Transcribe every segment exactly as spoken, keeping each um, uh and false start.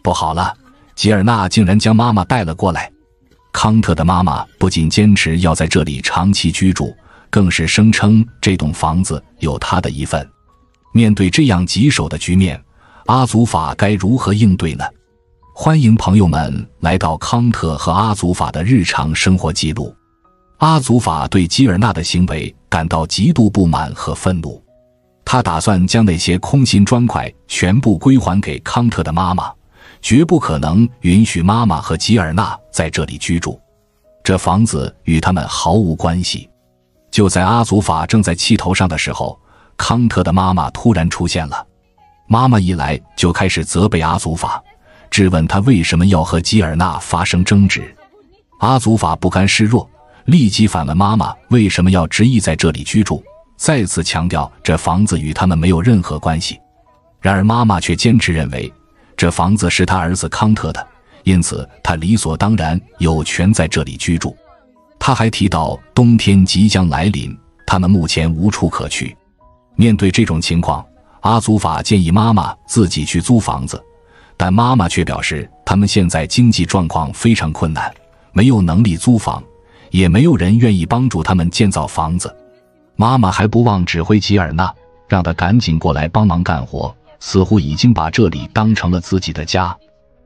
不好了，吉尔纳竟然将妈妈带了过来。康特的妈妈不仅坚持要在这里长期居住，更是声称这栋房子有她的一份。面对这样棘手的局面，阿祖法该如何应对呢？欢迎朋友们来到康特和阿祖法的日常生活记录。阿祖法对吉尔纳的行为感到极度不满和愤怒，他打算将那些空心砖块全部归还给康特的妈妈，绝不可能允许妈妈和吉尔纳在这里居住，这房子与他们毫无关系。就在阿祖法正在气头上的时候，康特的妈妈突然出现了。妈妈一来就开始责备阿祖法，质问他为什么要和吉尔纳发生争执。阿祖法不甘示弱，立即反问妈妈为什么要执意在这里居住，再次强调这房子与他们没有任何关系。然而妈妈却坚持认为这房子是他儿子康特的，因此他理所当然有权在这里居住。他还提到冬天即将来临，他们目前无处可去。面对这种情况，阿祖法建议妈妈自己去租房子，但妈妈却表示他们现在经济状况非常困难，没有能力租房，也没有人愿意帮助他们建造房子。妈妈还不忘指挥吉尔纳，让他赶紧过来帮忙干活，似乎已经把这里当成了自己的家。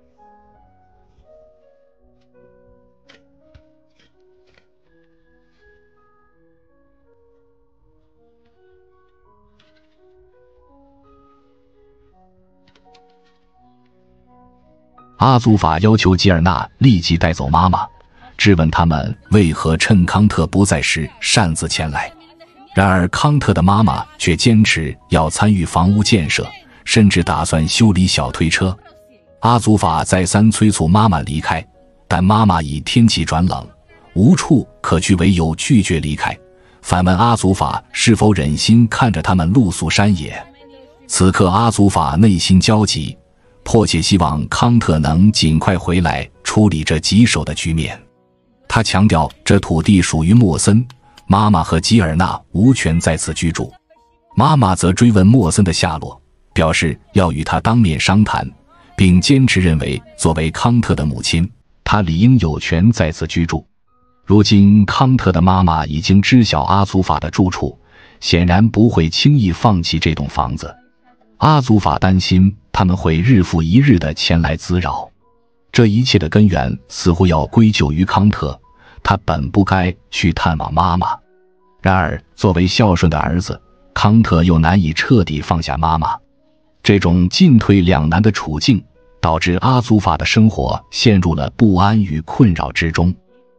阿祖法要求吉尔纳立即带走妈妈，质问他们为何趁康特不在时擅自前来。然而康特的妈妈却坚持要参与房屋建设，甚至打算修理小推车。阿祖法再三催促妈妈离开，但妈妈以天气转冷，无处可去为由拒绝离开，反问阿祖法是否忍心看着他们露宿山野。此刻阿祖法内心焦急，迫切希望康特能尽快回来处理这棘手的局面。他强调这土地属于莫森，妈妈和吉尔纳无权在此居住。妈妈则追问莫森的下落，表示要与他当面商谈，并坚持认为作为康特的母亲，她理应有权在此居住。如今康特的妈妈已经知晓阿祖法的住处，显然不会轻易放弃这栋房子。阿祖法担心他们会日复一日地前来滋扰，这一切的根源似乎要归咎于康特，他本不该去探望妈妈。然而作为孝顺的儿子，康特又难以彻底放下妈妈。这种进退两难的处境导致阿祖法的生活陷入了不安与困扰之中。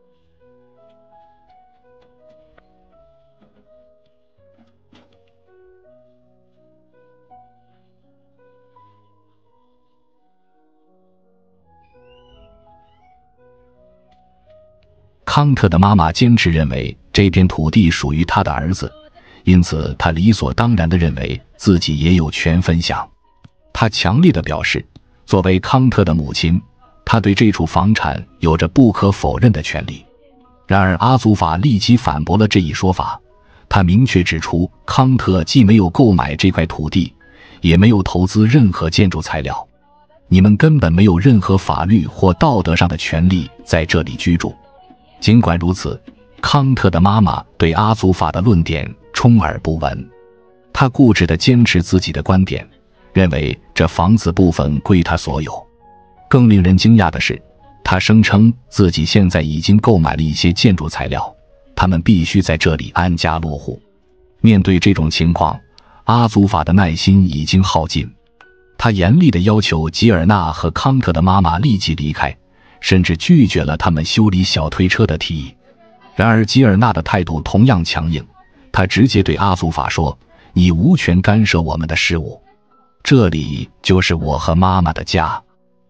康特的妈妈坚持认为这片土地属于他的儿子，因此他理所当然地认为自己也有权分享。他强烈地表示，作为康特的母亲，他对这处房产有着不可否认的权利。然而阿祖法立即反驳了这一说法，他明确指出康特既没有购买这块土地，也没有投资任何建筑材料，你们根本没有任何法律或道德上的权利在这里居住。尽管如此，康特的妈妈对阿祖法的论点充耳不闻，她固执地坚持自己的观点，认为这房子部分归她所有。更令人惊讶的是，她声称自己现在已经购买了一些建筑材料，他们必须在这里安家落户。面对这种情况，阿祖法的耐心已经耗尽，他严厉地要求吉尔纳和康特的妈妈立即离开，甚至拒绝了他们修理小推车的提议。然而吉尔纳的态度同样强硬，他直接对阿祖法说，你无权干涉我们的事务，这里就是我和妈妈的家。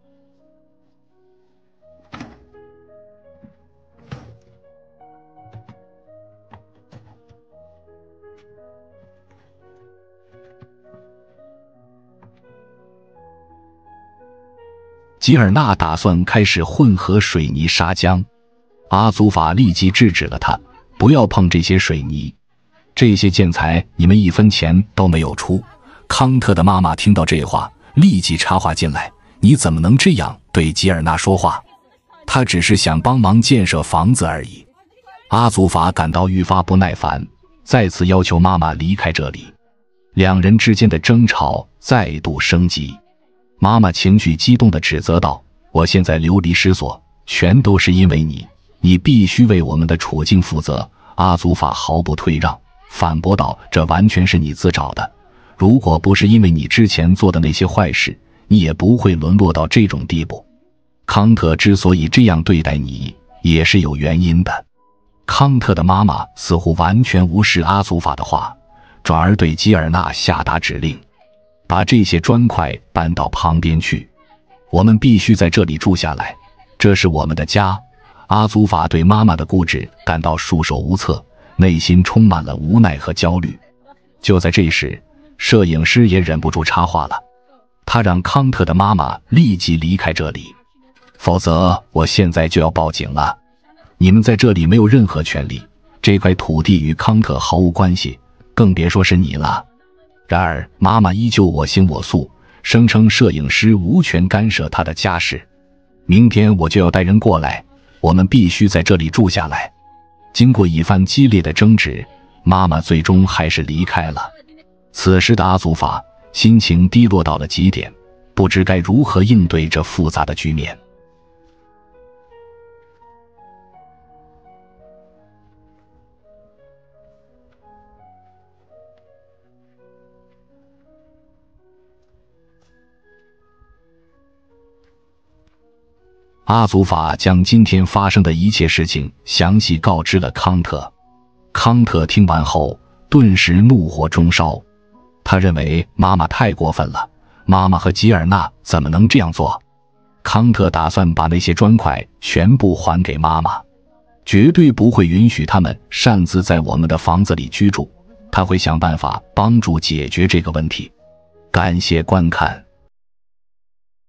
吉尔纳打算开始混合水泥砂浆，阿祖法立即制止了他，不要碰这些水泥，这些建材你们一分钱都没有出。康特的妈妈听到这话，立即插话进来， 你怎么能这样对吉尔纳说话？他只是想帮忙建设房子而已。阿祖法感到愈发不耐烦，再次要求妈妈离开这里。两人之间的争吵再度升级。妈妈情绪激动地指责道：我现在流离失所，全都是因为你，你必须为我们的处境负责。阿祖法毫不退让，反驳道：这完全是你自找的，如果不是因为你之前做的那些坏事，你也不会沦落到这种地步。康特之所以这样对待你，也是有原因的。康特的妈妈似乎完全无视阿祖法的话，转而对吉尔纳下达指令：把这些砖块搬到旁边去，我们必须在这里住下来，这是我们的家。阿祖法对妈妈的固执感到束手无策，内心充满了无奈和焦虑。就在这时，摄影师也忍不住插话了，他让康特的妈妈立即离开这里，否则我现在就要报警了。你们在这里没有任何权利，这块土地与康特毫无关系，更别说是你了。然而妈妈依旧我行我素，声称摄影师无权干涉她的家事。明天我就要带人过来，我们必须在这里住下来。经过一番激烈的争执，妈妈最终还是离开了。此时的阿祖法心情低落到了极点，不知该如何应对这复杂的局面。阿祖法将今天发生的一切事情详细告知了康特。康特听完后顿时怒火中烧，他认为妈妈太过分了，妈妈和吉尔纳怎么能这样做？康特打算把那些砖块全部还给妈妈，绝对不会允许他们擅自在我们的房子里居住，他会想办法帮助解决这个问题。感谢观看。